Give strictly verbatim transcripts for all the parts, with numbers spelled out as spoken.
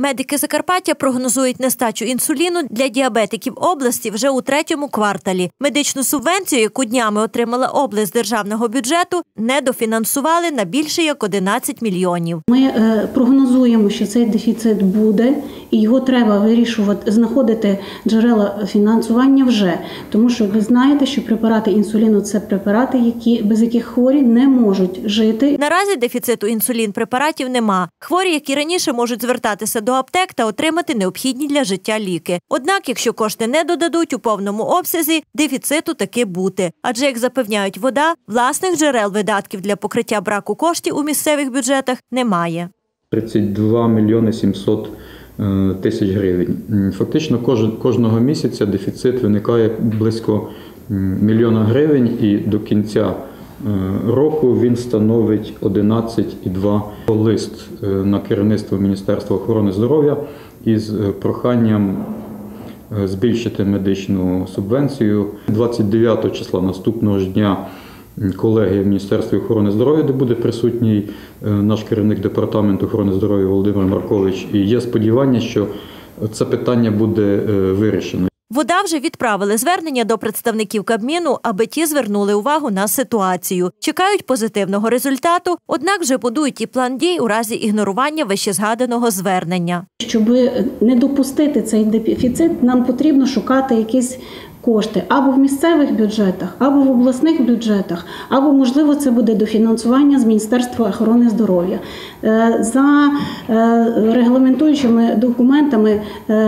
Медики Закарпаття прогнозують нестачу інсуліну для діабетиків області вже у третьому кварталі. Медичну субвенцію, яку днями отримала область з державного бюджету, недофінансували на більше як одинадцять мільйонів. Ми е, прогнозуємо, що цей дефіцит буде, і його треба вирішувати, знаходити джерела фінансування вже. Тому що ви знаєте, що препарати інсуліну – це препарати, які, без яких хворі не можуть жити. Наразі дефіциту інсулін-препаратів нема. Хворі, які раніше можуть звертатися до аптек та отримати необхідні для життя ліки. Однак, якщо кошти не додадуть у повному обсязі, дефіциту таки бути. Адже, як запевняють ВОДА, власних джерел видатків для покриття браку коштів у місцевих бюджетах немає. тридцять два мільйони сімсот тисяч гривень. Фактично кожного місяця дефіцит виникає близько мільйона гривень, і до кінця року він становить одинадцять цілих два десятих. Лист на керівництво Міністерства охорони здоров'я із проханням збільшити медичну субвенцію. двадцять дев'ятого числа наступного ж дня колегія в Міністерстві охорони здоров'я, де буде присутній наш керівник департаменту охорони здоров'я Володимир Маркович. І є сподівання, що це питання буде вирішено. ВОДА вже відправили звернення до представників Кабміну, аби ті звернули увагу на ситуацію. Чекають позитивного результату, однак вже будують і план дій у разі ігнорування вищезгаданого звернення. Щоб не допустити цей дефіцит, нам потрібно шукати якісь кошти або в місцевих бюджетах, або в обласних бюджетах, або, можливо, це буде дофінансування з Міністерства охорони здоров'я. За регламентуючими документами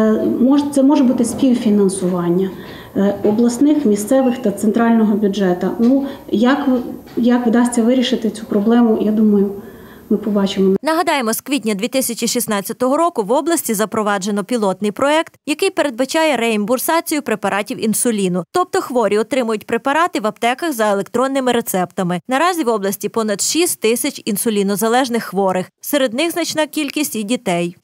це може бути співфінансування обласних, місцевих та центрального бюджету. Ну, як, як вдасться вирішити цю проблему, я думаю, ми побачимо. Нагадаємо, з квітня дві тисячі шістнадцятого року в області запроваджено пілотний проект, який передбачає реімбурсацію препаратів інсуліну. Тобто хворі отримують препарати в аптеках за електронними рецептами. Наразі в області понад шість тисяч інсулінозалежних хворих. Серед них значна кількість і дітей.